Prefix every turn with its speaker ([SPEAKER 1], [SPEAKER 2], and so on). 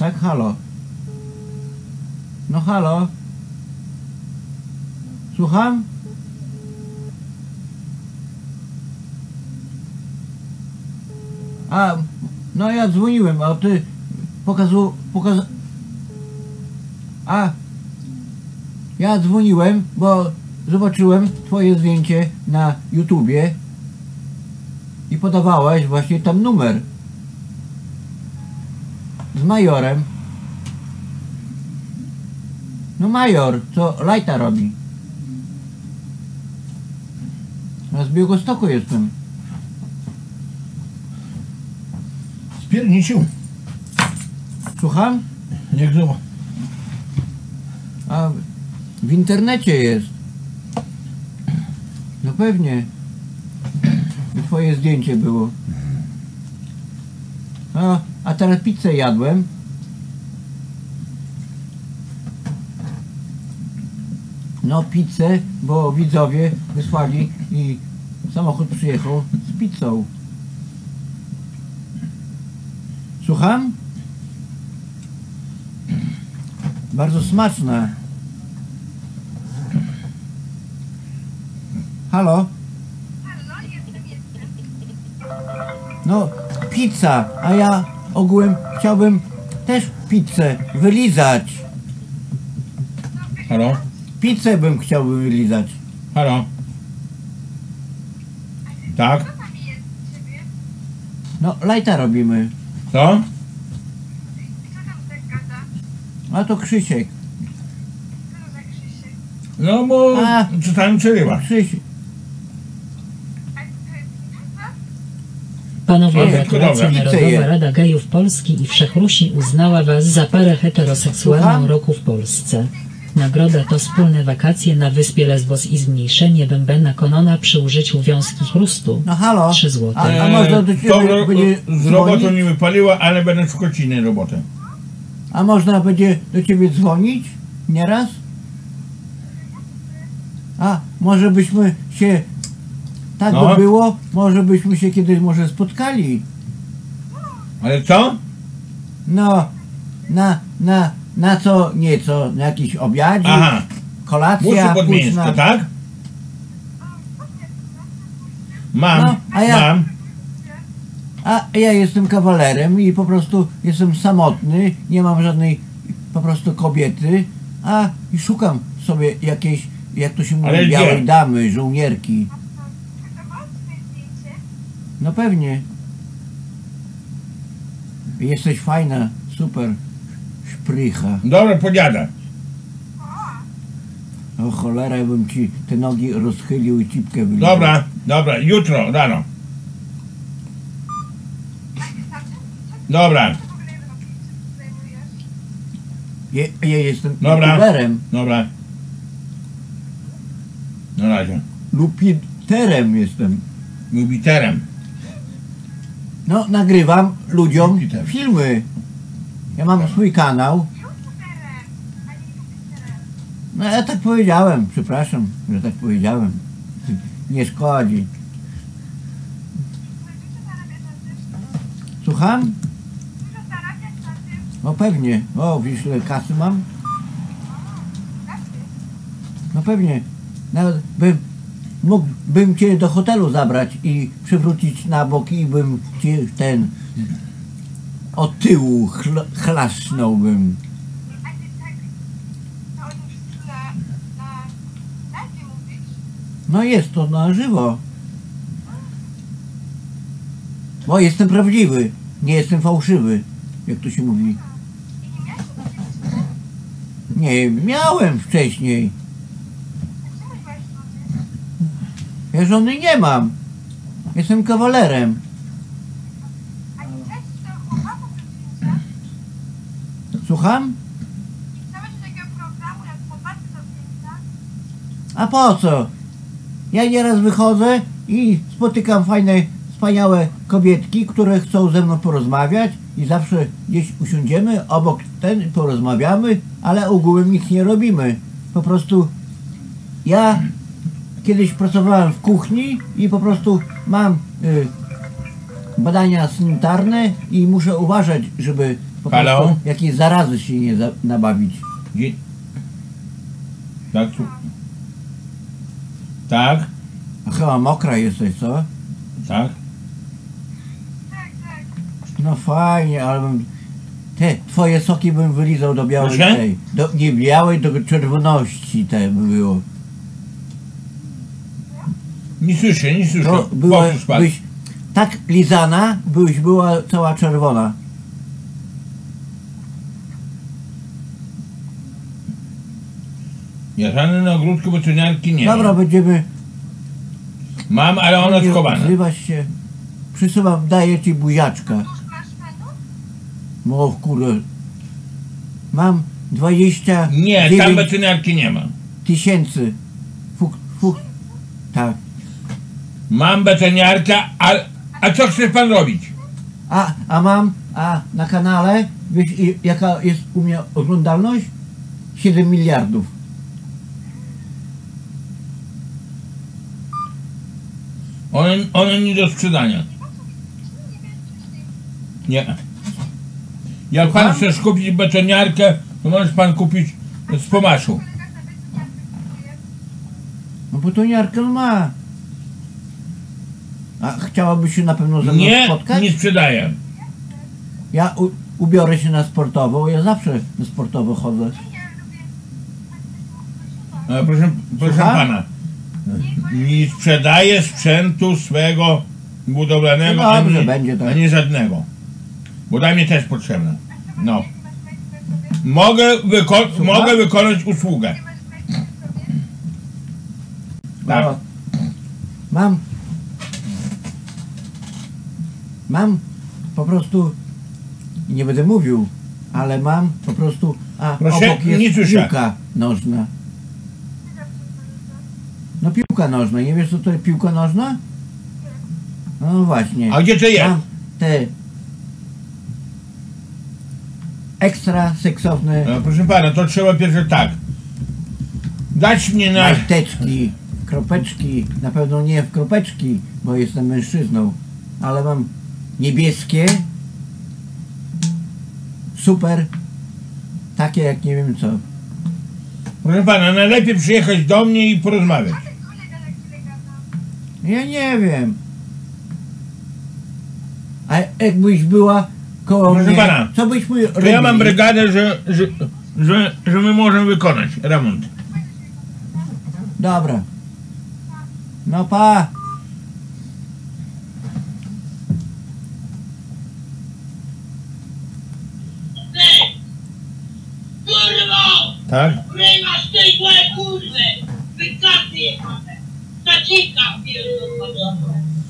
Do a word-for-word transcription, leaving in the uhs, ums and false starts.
[SPEAKER 1] Tak, halo. No halo. Słucham? A, no ja dzwoniłem, a ty pokazu... pokaz... A, ja dzwoniłem, bo zobaczyłem twoje zdjęcie na YouTubie i podawałaś właśnie tam numer z majorem. No major, co lajta robi. Ja z Białegostoku jestem.
[SPEAKER 2] Spierniczył.
[SPEAKER 1] Słucham?
[SPEAKER 2] Nie grzywa.
[SPEAKER 1] A w internecie jest. No pewnie. I twoje zdjęcie było. No, a teraz pizzę jadłem. No pizzę, bo widzowie wysłali i samochód przyjechał z pizzą. Słucham? Bardzo smaczna. Halo? No, pizza, a ja ogółem chciałbym też pizzę wylizać.
[SPEAKER 2] Halo?
[SPEAKER 1] Pizzę bym chciał wylizać.
[SPEAKER 2] Halo? Tak?
[SPEAKER 1] No, lajta robimy.
[SPEAKER 2] Co?
[SPEAKER 1] A to Krzysiek.
[SPEAKER 2] No bo
[SPEAKER 1] A.
[SPEAKER 2] czytałem przerywa.
[SPEAKER 1] Krzysiek.
[SPEAKER 3] Panowie,
[SPEAKER 2] Dobra,
[SPEAKER 3] gratulacje.
[SPEAKER 2] dobra.
[SPEAKER 3] Narodowa Rada Gejów Polski i Wszechrusi uznała was za parę heteroseksualną
[SPEAKER 1] Słucham?
[SPEAKER 3] roku w Polsce. Nagroda to wspólne wakacje na wyspie Lesbos i zmniejszenie bębena konona przy użyciu wiązki chrustu.
[SPEAKER 1] No halo.
[SPEAKER 3] trzy złote.
[SPEAKER 1] A, a można do ciebie
[SPEAKER 2] To ro-
[SPEAKER 1] będzie
[SPEAKER 2] z robotą
[SPEAKER 1] dzwonić?
[SPEAKER 2] nie wypaliła, ale będę szukać innej roboty.
[SPEAKER 1] A można będzie do ciebie dzwonić? Nieraz? A może byśmy się... Tak
[SPEAKER 2] No.
[SPEAKER 1] by było, może byśmy się kiedyś może spotkali.
[SPEAKER 2] Ale co?
[SPEAKER 1] No, na, na, na co nieco, na jakiś obiadzik,
[SPEAKER 2] Aha,
[SPEAKER 1] kolacja,
[SPEAKER 2] muszę pod mięsko,
[SPEAKER 1] późna.
[SPEAKER 2] tak? Mam,
[SPEAKER 1] No, a ja-
[SPEAKER 2] mam.
[SPEAKER 1] A ja jestem kawalerem i po prostu jestem samotny, nie mam żadnej po prostu kobiety, a i szukam sobie jakiejś, jak to się mówi,
[SPEAKER 2] Ale
[SPEAKER 1] białej
[SPEAKER 2] gdzie?
[SPEAKER 1] damy, żołnierki. No pewnie. Jesteś fajna, super, szprycha.
[SPEAKER 2] Dobra, podziada.
[SPEAKER 1] O cholera, ja bym ci te nogi rozchylił i cipkę wylizał.
[SPEAKER 2] Dobra, dobra, jutro rano. Dobra,
[SPEAKER 1] Ja, ja jestem
[SPEAKER 2] Dobra.
[SPEAKER 1] youtuberem,
[SPEAKER 2] dobra. Na razie.
[SPEAKER 1] lupiterem jestem.
[SPEAKER 2] Jupiterem.
[SPEAKER 1] No, nagrywam ludziom
[SPEAKER 2] Jupiter.
[SPEAKER 1] filmy. Ja mam swój kanał. No ja tak powiedziałem, przepraszam, że tak powiedziałem. Nie szkodzi. Słucham? No pewnie. O, wiesz ile kasy mam? No pewnie. Nawet bym mógł bym cię do hotelu zabrać i przywrócić na bok i bym cię ten od tyłu chl chlasznąłbym. No jest to na żywo. Bo jestem prawdziwy, nie jestem fałszywy, jak to się mówi. Nie, miałem wcześniej. Ja żony nie mam. Jestem kawalerem. Słucham? A po co? Ja nieraz wychodzę i spotykam fajne, wspaniałe kobietki, które chcą ze mną porozmawiać i zawsze gdzieś usiądziemy obok ten, porozmawiamy, ale ogółem nic nie robimy. Po prostu ja kiedyś pracowałem w kuchni i po prostu mam y, badania sanitarne i muszę uważać, żeby po
[SPEAKER 2] Halo?
[SPEAKER 1] prostu jakiejś zarazy się nie za, nabawić.
[SPEAKER 2] Dzie... Tak, tu... Tak,
[SPEAKER 1] A chyba mokra jesteś, co?
[SPEAKER 2] tak.
[SPEAKER 1] No fajnie, ale bym... Te, twoje soki bym wylizał do białej
[SPEAKER 2] Proszę?
[SPEAKER 1] tej. Do, nie białej, do czerwoności te by było.
[SPEAKER 2] Nie słyszę, nie słyszę.
[SPEAKER 1] No, była,
[SPEAKER 2] Boże, spadł.
[SPEAKER 1] byś tak lizana, byś była cała czerwona.
[SPEAKER 2] Ja żadnej na ogródku betoniarki nie
[SPEAKER 1] Dobra,
[SPEAKER 2] mam.
[SPEAKER 1] będziemy...
[SPEAKER 2] Mam, ale ona
[SPEAKER 1] nie
[SPEAKER 2] schowana.
[SPEAKER 1] odzywasz się. Przysyłam, daję ci buziaczka. O kurde. Mam dwadzieścia
[SPEAKER 2] Nie, tam
[SPEAKER 1] dziewięć
[SPEAKER 2] betoniarki nie ma.
[SPEAKER 1] tysięcy. Fuk, fuk. Tak.
[SPEAKER 2] Mam betoniarkę, a, a co chce pan robić?
[SPEAKER 1] A, a mam, a na kanale, wiesz i- jaka jest u mnie oglądalność? siedem miliardów.
[SPEAKER 2] One, one nie do sprzedania. Nie. Jak pan
[SPEAKER 1] Słucham?
[SPEAKER 2] chce kupić betoniarkę, to może pan kupić z Pomaszu.
[SPEAKER 1] No bo to Jarkel ma. A chciałabyś się na pewno ze mną
[SPEAKER 2] Nie,
[SPEAKER 1] spotkać?
[SPEAKER 2] nie sprzedaję.
[SPEAKER 1] Ja u, ubiorę się na sportową, ja zawsze na sportowo chodzę.
[SPEAKER 2] Ale proszę, proszę
[SPEAKER 1] Słucham?
[SPEAKER 2] pana, nie sprzedaję sprzętu swego budowlanego,
[SPEAKER 1] No dobrze,
[SPEAKER 2] ani,
[SPEAKER 1] będzie tak.
[SPEAKER 2] ani żadnego. Bo dla mnie też potrzebne. No. Mogę, wyko-
[SPEAKER 1] Słucham?
[SPEAKER 2] mogę wykonać usługę. Tak.
[SPEAKER 1] No, mam mam po prostu, nie będę mówił, ale mam po prostu, a
[SPEAKER 2] Proszę,
[SPEAKER 1] obok
[SPEAKER 2] nie
[SPEAKER 1] jest
[SPEAKER 2] słyszę.
[SPEAKER 1] piłka nożna. No piłka nożna, nie wiesz co to jest piłka nożna? No właśnie.
[SPEAKER 2] A gdzie to jest?
[SPEAKER 1] Mam te ekstra seksowne
[SPEAKER 2] No, proszę pana, to trzeba pierwsze tak. Dać mnie na...
[SPEAKER 1] majteczki, kropeczki, na pewno nie w kropeczki, bo jestem mężczyzną, ale mam niebieskie, super, takie jak nie wiem co.
[SPEAKER 2] Proszę pana, najlepiej przyjechać do mnie i porozmawiać.
[SPEAKER 1] Ja nie wiem. A jakbyś była koło
[SPEAKER 2] Proszę
[SPEAKER 1] mnie,
[SPEAKER 2] pana,
[SPEAKER 1] co byśmy
[SPEAKER 2] To ja mam
[SPEAKER 1] robili?
[SPEAKER 2] brygadę, że, że, że, że my możemy wykonać remont.
[SPEAKER 1] Dobra. No pa.
[SPEAKER 4] Ty! Kurwo!
[SPEAKER 2] Tak?
[SPEAKER 4] Wymasz tej złe kurwy! Wykaty jebane! Zacika pierdolone!